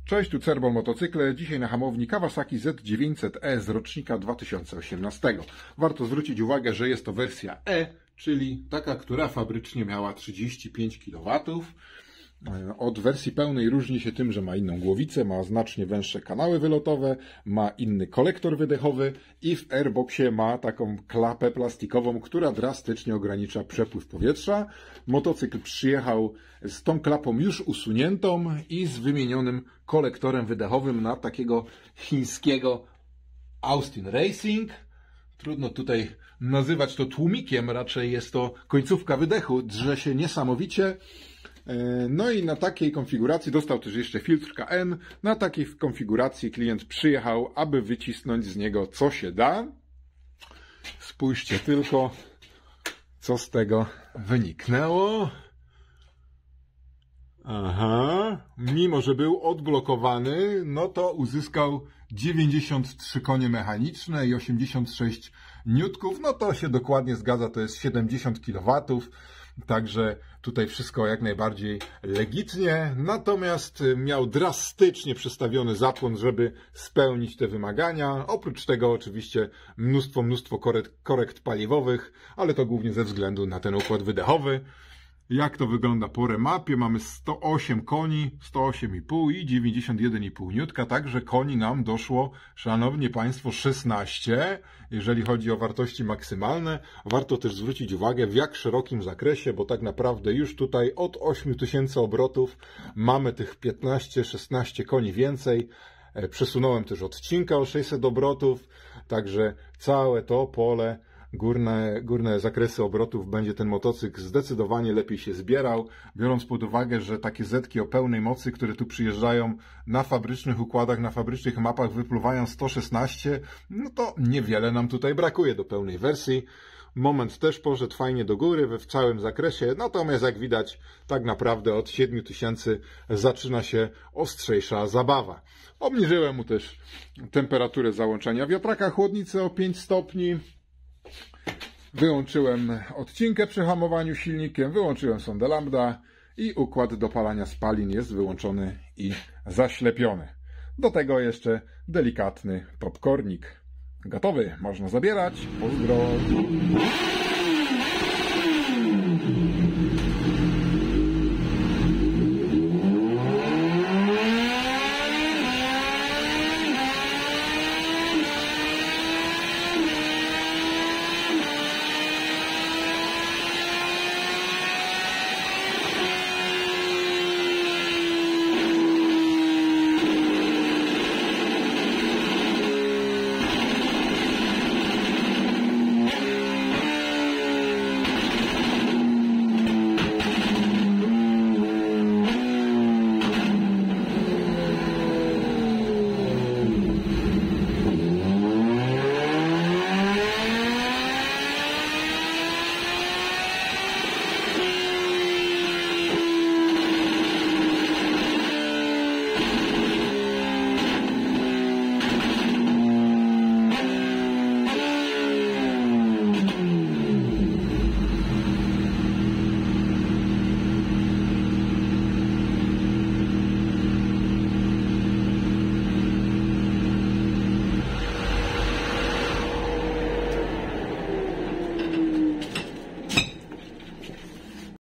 Cześć, tu Cerbon Motocykle. Dzisiaj na hamowni Kawasaki Z900E z rocznika 2018. Warto zwrócić uwagę, że jest to wersja E, czyli taka, która fabrycznie miała 35 kW. Od wersji pełnej różni się tym, że ma inną głowicę, ma znacznie węższe kanały wylotowe, ma inny kolektor wydechowy i w airboxie ma taką klapę plastikową, która drastycznie ogranicza przepływ powietrza. Motocykl przyjechał z tą klapą już usuniętą i z wymienionym kolektorem wydechowym na takiego chińskiego Austin Racing. Trudno tutaj nazywać to tłumikiem, raczej jest to końcówka wydechu, drze się niesamowicie. No i na takiej konfiguracji dostał też jeszcze filtr KN. Na takiej konfiguracji klient przyjechał, aby wycisnąć z niego co się da. Spójrzcie tylko, co z tego wyniknęło. Aha, mimo że był odblokowany, no to uzyskał 93 konie mechaniczne i 86 niutków. No to się dokładnie zgadza, to jest 70 kW. Także tutaj wszystko jak najbardziej legitnie, natomiast miał drastycznie przestawiony zapłon, żeby spełnić te wymagania. Oprócz tego oczywiście mnóstwo korekt paliwowych, ale to głównie ze względu na ten układ wydechowy. Jak to wygląda po remapie? Mamy 108 koni, 108,5 i 91,5 N, także koni nam doszło, szanowni Państwo, 16, jeżeli chodzi o wartości maksymalne. Warto też zwrócić uwagę, w jak szerokim zakresie, bo tak naprawdę już tutaj od 8000 obrotów mamy tych 15-16 koni więcej. Przesunąłem też odcinka o 600 obrotów, także całe to pole, górne zakresy obrotów będzie ten motocykl zdecydowanie lepiej się zbierał, biorąc pod uwagę, że takie zetki o pełnej mocy, które tu przyjeżdżają na fabrycznych układach, na fabrycznych mapach wypluwają 116, no to niewiele nam tutaj brakuje do pełnej wersji. Moment też poszedł fajnie do góry w całym zakresie, natomiast jak widać, tak naprawdę od 7000 zaczyna się ostrzejsza zabawa. Obniżyłem mu też temperaturę załączania wiatraka chłodnicy o 5 stopni. Wyłączyłem odcinkę przy hamowaniu silnikiem, wyłączyłem sondę lambda i układ dopalania spalin jest wyłączony i zaślepiony. Do tego jeszcze delikatny popcornik. Gotowy, można zabierać. Pozdro!